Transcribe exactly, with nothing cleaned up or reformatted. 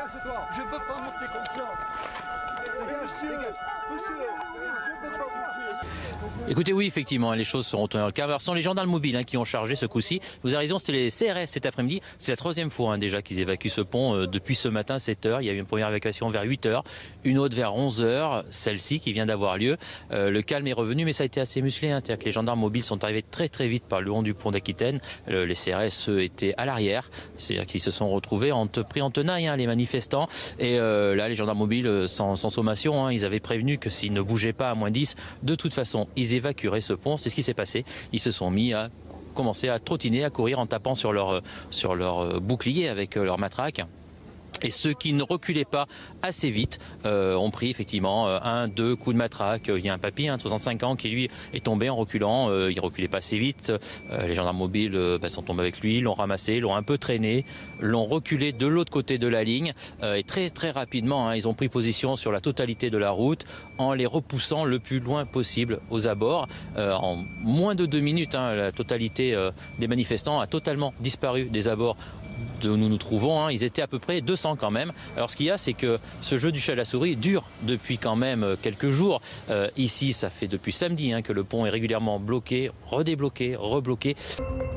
Je peux pas monter comme ça. Monsieur, monsieur, je peux pas monter. Écoutez, oui, effectivement, les choses seront tenues dans le cadre. Ce sont les gendarmes mobiles hein, qui ont chargé ce coup-ci. Vous avez raison, c'était les C R S cet après-midi. C'est la troisième fois hein, déjà qu'ils évacuent ce pont euh, depuis ce matin, sept heures. Il y a eu une première évacuation vers huit heures, une autre vers onze heures, celle-ci qui vient d'avoir lieu. Euh, le calme est revenu, mais ça a été assez musclé. Hein. C'est-à-dire que les gendarmes mobiles sont arrivés très très vite par le long du pont d'Aquitaine. Euh, les C R S, eux, étaient à l'arrière. C'est-à-dire qu'ils se sont retrouvés en te, pris en tenaille, hein, les manifestants. Et euh, là, les gendarmes mobiles, sans, sans sommation, hein, ils avaient prévenu que s'ils ne bougeaient pas à moins dix, de toute façon, ils évacueraient ce pont. C'est ce qui s'est passé. Ils se sont mis à commencer à trottiner, à courir en tapant sur leur, sur leur bouclier avec leur matraque. Et ceux qui ne reculaient pas assez vite euh, ont pris effectivement euh, un, deux coups de matraque. Il y a un papy hein, de soixante-cinq ans qui lui est tombé en reculant. Euh, il reculait pas assez vite. Euh, les gendarmes mobiles euh, bah, sont tombés avec lui, l'ont ramassé, l'ont un peu traîné, l'ont reculé de l'autre côté de la ligne. Euh, et très très rapidement, hein, ils ont pris position sur la totalité de la route en les repoussant le plus loin possible aux abords. Euh, en moins de deux minutes, hein, la totalité euh, des manifestants a totalement disparu des abords où nous nous trouvons, hein. Ils étaient à peu près deux cents quand même. Alors ce qu'il y a, c'est que ce jeu du chat à la souris dure depuis quand même quelques jours. Euh, ici, ça fait depuis samedi hein, que le pont est régulièrement bloqué, redébloqué, rebloqué.